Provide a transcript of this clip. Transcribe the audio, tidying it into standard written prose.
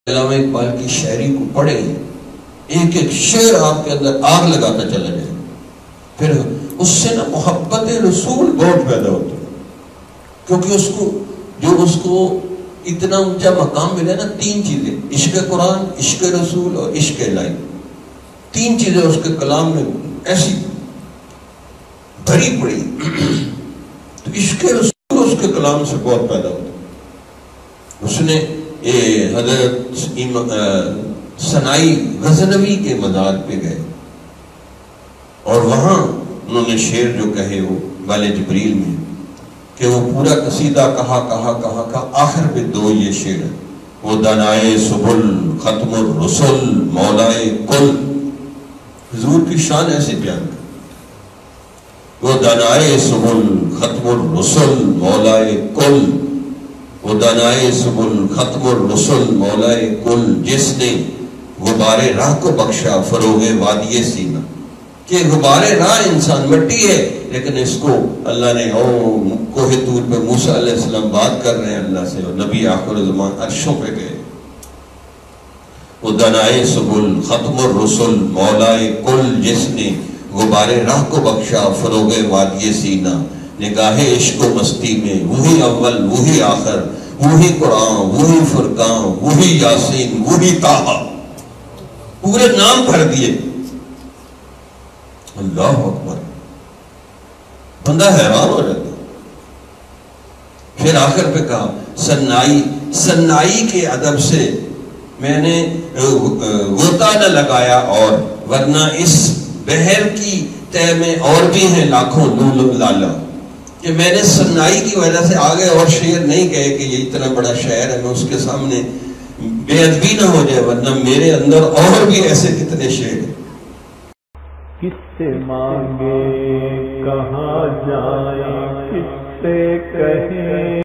علامہ اقبال کی شاعری کو پڑھیں، ایک ایک شعر آپ کے اندر آگ لگاتا چلا جائے، پھر اس سے نا محبت رسول بہت پیدا ہوتی ہے، کیونکہ اس کو اتنا اونچا مقام ملے نا، تین چیزیں، عشق قرآن، عشق رسول اور عشق الہی، تین چیزیں اس کے کلام میں ایسی بھری پڑی، تو عشق رسول اس کے کلام سے بہت پیدا ہوتا ہے۔ اس نے حضرت سنائی غزنوی کے مزار پہ گئے اور وہاں انہوں نے شعر جو کہے وہ بال جبریل میں، کہ وہ پورا قصیدہ کہا آخر پہ دو یہ شعر، وہ دانائے سبل ختم الرسل مولائے کل، حضور کی شان ایسے بیان کر، وہ دانائے سبل ختم الرسل مولائے کل، وہ دانائے سبل ختم الرسل مولائے کل، جس نے غبار راہ کو بخشا فروغ وادی سینہ، کہ غبار راہ انسان مٹی ہے، لیکن اس کو اللہ نے کوہ طور پہ موسیٰ علیہ السلام بات کر رہے ہیں اللہ سے، اور نبی آخر زمان عرشوں پہ گئے، وہ دانائے سبل ختم الرسل مولائے کل، جس نے غبار راہ کو بخشا فروغ وادی سینہ، نگاہ عشق و مستی میں وہی اول وہی آخر، وہی قرآن وہی فرقان وہی یاسین وہی طٰہٰ، پورے نام پڑھ دیے، اللہ اکبر، بندہ حیران ہو جاتا۔ پھر آخر پہ کہا سنائی کے ادب سے میں نے غوطہ نہ لگایا، اور ورنہ اس بحر کی تہ میں اور بھی ہیں لاکھوں لولو لالا، کہ میں نے سنائی کی وجہ سے آگے اور شعر نہیں کہے کہ یہ اتنا بڑا شاعر ہے، میں اس کے سامنے بے ادبی نہ ہو جائے، ورنہ میرے اندر اور بھی ایسے کتنے شعر ہیں۔ کس سے مانگے کہاں جائیں، کس سے کہیں